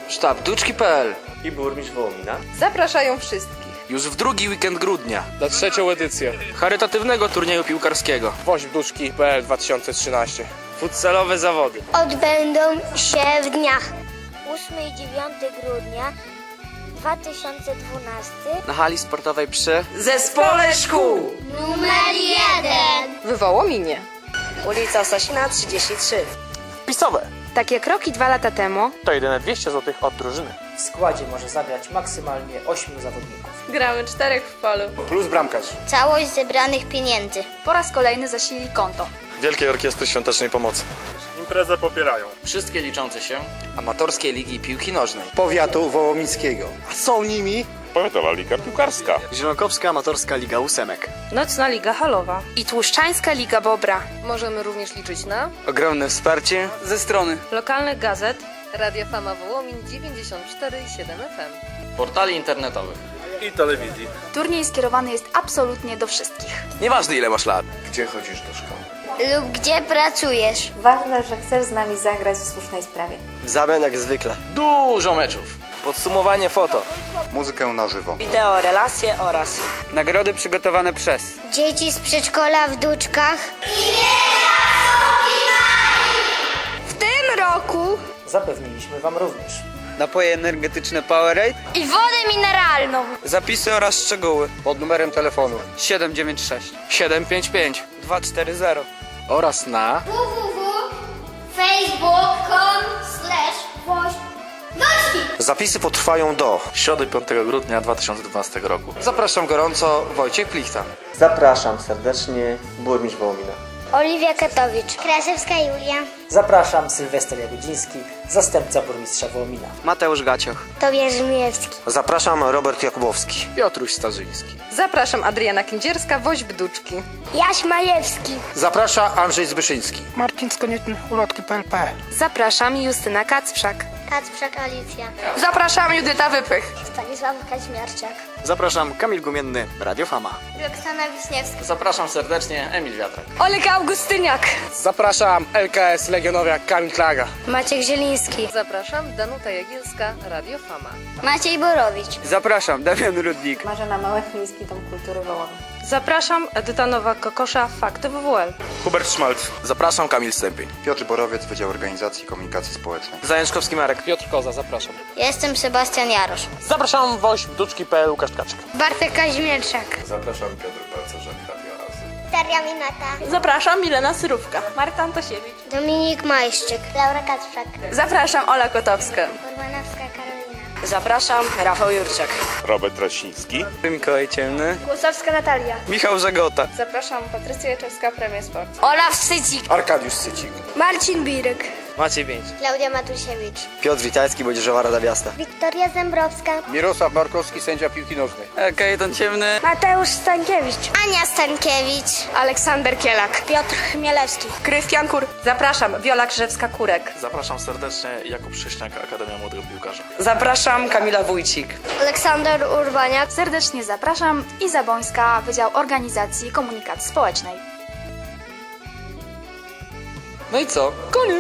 Sztab Duczki.pl i burmistrz Wołomina zapraszają wszystkich już w drugi weekend grudnia na trzecią edycję charytatywnego turnieju piłkarskiego Woźb Duczki.pl 2013. Futsalowe zawody odbędą się w dniach 8 i 9 grudnia 2012 na hali sportowej przy Zespole Szkół numer 1 w Wołominie. Ulica Sasina 33. Wpisowe. Takie kroki 2 lata temu. To jedyne 200 zł od drużyny. W składzie może zagrać maksymalnie 8 zawodników. Gramy 4 w polu. Plus bramkarz. Całość zebranych pieniędzy Po raz kolejny zasili konto. Wielkiej Orkiestry Świątecznej Pomocy. Imprezę popierają wszystkie liczące się amatorskie ligi piłki nożnej powiatu wołomińskiego. A są nimi Powiatowa Liga Piłkarska. Zielonokowska Amatorska Liga Ósemek. Nocna Liga Halowa. I Tłuszczańska Liga Bobra. Możemy również liczyć na ogromne wsparcie ze strony lokalnych gazet, Radio Fama Wołomin 94,7 FM, portali internetowych i telewizji. Turniej skierowany jest absolutnie do wszystkich. nieważne ile masz lat. Gdzie chodzisz do szkoły? lub gdzie pracujesz. Ważne, że chcesz z nami zagrać w słusznej sprawie. W zamian jak zwykle. Dużo meczów, podsumowanie foto, Muzykę na żywo. Wideo, relacje oraz nagrody przygotowane przez Dzieci z przedszkola w Duczkach. w tym roku Zapewniliśmy Wam również napoje energetyczne Powerade I wodę mineralną. zapisy oraz szczegóły Pod numerem telefonu 796 755 240 oraz na www.facebook.com/woźb-duczki. Zapisy potrwają do środy 5 grudnia 2012 roku. zapraszam gorąco Wojciech Plichta. Zapraszam serdecznie burmistrz Wołomina. Oliwia Katowicz. Kraszewska Julia. Zapraszam Sylwester Jagodziński, zastępca burmistrza Wołomina. Mateusz Gacioch. Tobiasz Mijewski. Zapraszam Robert Jakubowski. Piotruś Starzyński. Zapraszam Adriana Kędzierska, Woźb Duczki. Jaś Majewski. Zaprasza Andrzej Zbyszyński. Marcin Skonieczny, ulotki PLP. Zapraszam Justyna Kacprzak. Kacprzak Alicja. Zapraszam Judyta Wypych. Stanisław Kaźmiarczak. Zapraszam Kamil Gumienny, Radio Fama. Roxana Wiśniewska. Zapraszam serdecznie Emil Wiatrak. Oleg Augustyniak. Zapraszam LKS Legionowiak Kamil Klaga. Maciek Zieliński. Zapraszam Danuta Jagiełska, Radio Fama. Maciej Borowicz. Zapraszam Damian Rudnik. Marzena Małek, Miejski Dom Kultury Wołomin. Zapraszam Edyta Nowak-Kokosza, Fakty WWL. Hubert Szmalc. Zapraszam Kamil Stępień. Piotr Borowiec, Wydział Organizacji i Komunikacji Społecznej. Zajączkowski Marek. Piotr Koza, zapraszam. Jestem Sebastian Jarosz. Zapraszam Woźb Duczki.pl Łukasz Tkaczek. Bartek Kaźmierczak. Zapraszam Piotr Balcerzak, Radio Azy. Daria Minata. Zapraszam Milena Syrówka. Marta Antosiewicz. Dominik Majszczyk. Laura Kacprzak. Zapraszam Ola Kotowska. Urbanowska Karolina. Zapraszam Rafał Jurczak. Robert Rasiński. Mikołaj Ciemny. Głosowska Natalia. Michał Żegota. Zapraszam Patrycja Jaczewska, Premia Sport. Olaf Sycik. Arkadiusz Sycik. Marcin Birek. Maciej Bięć. Klaudia Matusiewicz. Piotr Witalski, Młodzieżowa Rada Miasta. Wiktoria Zembrowska. Mirosław Markowski, sędzia piłki nożnej. Kajetan Ciemny. Mateusz Stankiewicz. Ania Stankiewicz. Aleksander Kielak. Piotr Chmielewski. Krystian Kur. Zapraszam Wiola Krzewska-Kurek. Zapraszam serdecznie Jakub Krzyśniak, Akademia Młodego Piłkarza. Zapraszam Kamila Wójcik. Aleksander Urbaniak. Serdecznie zapraszam. Iza Bońska, Wydział Organizacji i Komunikacji Społecznej. No i co? Koniec.